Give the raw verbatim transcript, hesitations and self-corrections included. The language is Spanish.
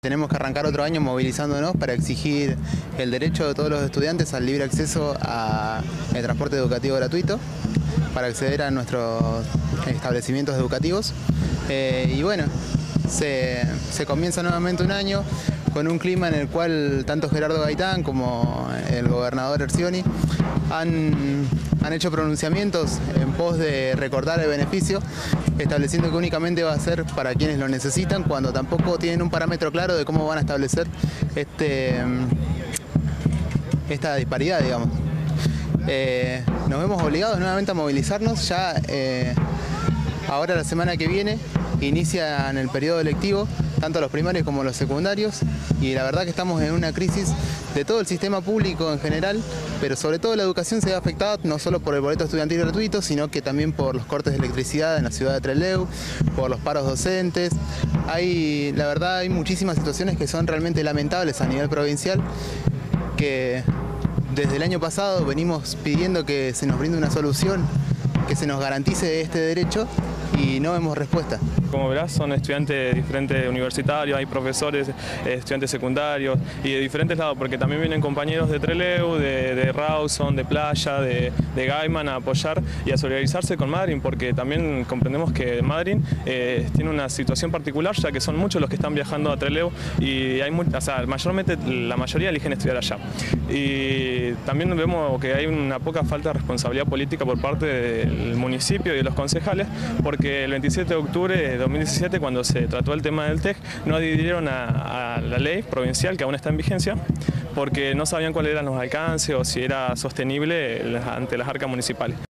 Tenemos que arrancar otro año movilizándonos para exigir el derecho de todos los estudiantes al libre acceso al transporte educativo gratuito para acceder a nuestros establecimientos educativos. Eh, y bueno, se, se comienza nuevamente un año con un clima en el cual tanto Gerardo Gaitán como el gobernador Ercioni han, han hecho pronunciamientos en pos de recortar el beneficio, estableciendo que únicamente va a ser para quienes lo necesitan, cuando tampoco tienen un parámetro claro de cómo van a establecer este, esta disparidad, digamos. Eh, nos vemos obligados nuevamente a movilizarnos. Ya eh, ahora la semana que viene inician el periodo lectivo, tanto los primarios como los secundarios, y la verdad que estamos en una crisis de todo el sistema público en general, pero sobre todo la educación se ve afectada no solo por el boleto estudiantil gratuito, sino que también por los cortes de electricidad en la ciudad de Trelew, por los paros docentes. Hay, la verdad, hay muchísimas situaciones que son realmente lamentables a nivel provincial, que desde el año pasado venimos pidiendo que se nos brinde una solución, que se nos garantice este derecho, y no vemos respuesta. Como verás, son estudiantes diferentes universitarios, hay profesores, estudiantes secundarios y de diferentes lados, porque también vienen compañeros de Trelew, de, de Rawson, de Playa, de, de Gaiman a apoyar y a solidarizarse con Madryn, porque también comprendemos que Madryn eh, tiene una situación particular, ya que son muchos los que están viajando a Trelew y hay muy, o sea, mayormente la mayoría eligen estudiar allá. Y también vemos que hay una poca falta de responsabilidad política por parte del municipio y de los concejales, porque el veintisiete de octubre de dos mil diecisiete, cuando se trató el tema del T E C, no adhirieron a, a la ley provincial que aún está en vigencia, porque no sabían cuáles eran los alcances o si era sostenible ante las arcas municipales.